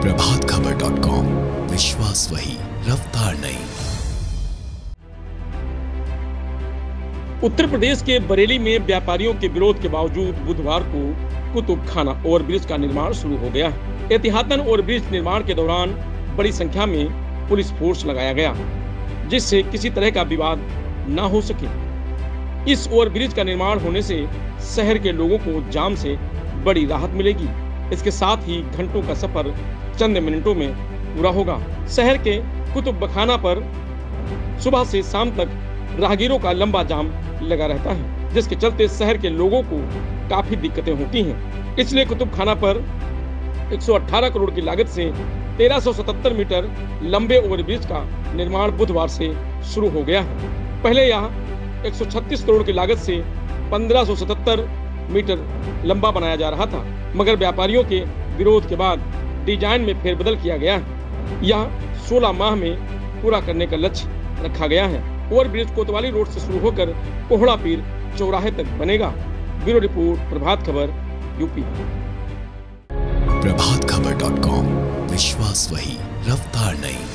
प्रभातखबर.com, विश्वास वही, रफ्तार नहीं। उत्तर प्रदेश के बरेली में व्यापारियों के विरोध के बावजूद बुधवार को कुतुब खाना ओवरब्रिज का निर्माण शुरू हो गया है। एहतियातन ओवरब्रिज निर्माण के दौरान बड़ी संख्या में पुलिस फोर्स लगाया गया, जिससे किसी तरह का विवाद न हो सके। इस ओवरब्रिज का निर्माण होने से शहर के लोगों को जाम से बड़ी राहत मिलेगी। इसके साथ ही घंटों का सफर चंद मिनटों में पूरा होगा। शहर के कुतुब खाना पर सुबह से शाम तक राहगीरों का लंबा जाम लगा रहता है, जिसके चलते शहर के लोगों को काफी दिक्कतें होती हैं। इसलिए कुतुब खाना पर 118 करोड़ की लागत से 1377 मीटर लंबे ओवरब्रिज का निर्माण बुधवार से शुरू हो गया है। पहले यहाँ 136 करोड़ की लागत से 1577 मीटर लंबा बनाया जा रहा था, मगर व्यापारियों के विरोध के बाद डिजाइन में फेरबदल किया गया है। यह 16 माह में पूरा करने का लक्ष्य रखा गया है। ओवरब्रिज कोतवाली रोड से शुरू होकर कोहड़ा पीर चौराहे तक बनेगा। Bureau report, Prabhat Khabar, UP. प्रभातखबर.com, विश्वास वही, रफ्तार नहीं।